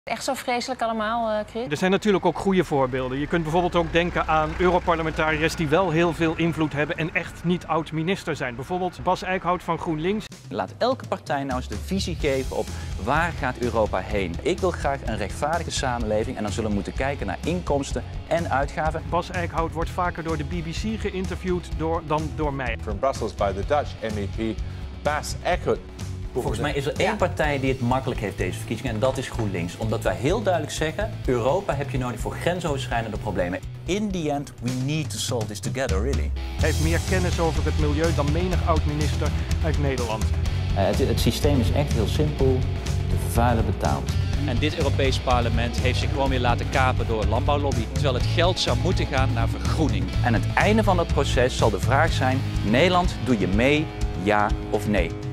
Echt zo vreselijk allemaal, Chris? Er zijn natuurlijk ook goede voorbeelden. Je kunt bijvoorbeeld ook denken aan Europarlementariërs die wel heel veel invloed hebben en echt niet oud-minister zijn. Bijvoorbeeld Bas Eickhout van GroenLinks. Laat elke partij nou eens de visie geven op waar gaat Europa heen. Ik wil graag een rechtvaardige samenleving en dan zullen we moeten kijken naar inkomsten en uitgaven. Bas Eickhout wordt vaker door de BBC geïnterviewd dan door mij. From Brussels by the Dutch MEP Bas Eickhout. Volgens mij is er één partij die het makkelijk heeft deze verkiezingen en dat is GroenLinks. Omdat wij heel duidelijk zeggen, Europa heb je nodig voor grensoverschrijdende problemen. In the end, we need to solve this together, really. Hij heeft meer kennis over het milieu dan menig oud-minister uit Nederland. Het systeem is echt heel simpel. De vervuiler betaalt. En dit Europees Parlement heeft zich gewoon weer laten kapen door landbouwlobby. Terwijl het geld zou moeten gaan naar vergroening. En aan het einde van het proces zal de vraag zijn, Nederland, doe je mee, ja of nee?